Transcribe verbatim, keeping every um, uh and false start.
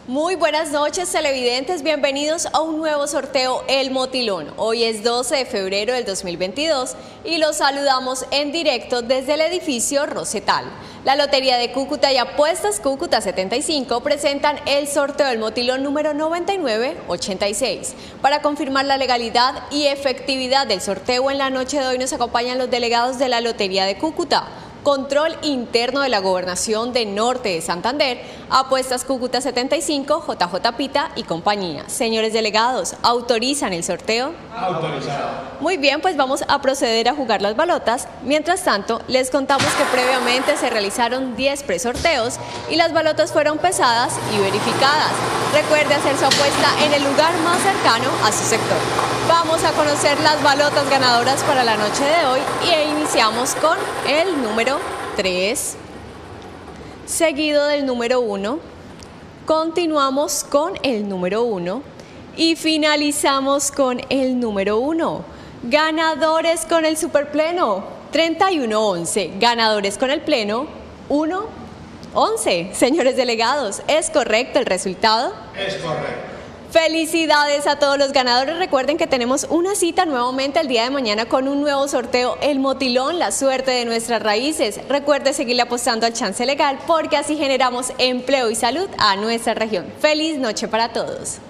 Muy buenas noches, televidentes, bienvenidos a un nuevo sorteo El Motilón. Hoy es doce de febrero del dos mil veintidós y los saludamos en directo desde el edificio Rosetal. La Lotería de Cúcuta y Apuestas Cúcuta setenta y cinco presentan el sorteo del Motilón número noventa y nueve ochenta y seis. Para confirmar la legalidad y efectividad del sorteo, en la noche de hoy nos acompañan los delegados de la Lotería de Cúcuta, Control Interno de la Gobernación de Norte de Santander, Apuestas Cúcuta setenta y cinco, J J Pita y compañía. Señores delegados, ¿autorizan el sorteo? Autorizado. Muy bien, pues vamos a proceder a jugar las balotas. Mientras tanto, les contamos que previamente se realizaron diez presorteos y las balotas fueron pesadas y verificadas. Recuerde hacer su apuesta en el lugar más cercano a su sector. Vamos a conocer las balotas ganadoras para la noche de hoy y iniciamos con el número tres, seguido del número uno, continuamos con el número uno y finalizamos con el número uno. Ganadores con el superpleno, treinta y uno once. Ganadores con el pleno, uno once. Señores delegados, ¿es correcto el resultado? Es correcto. Felicidades a todos los ganadores. Recuerden que tenemos una cita nuevamente el día de mañana con un nuevo sorteo, El Motilón, la suerte de nuestras raíces. Recuerde seguirle apostando al chance legal porque así generamos empleo y salud a nuestra región. Feliz noche para todos.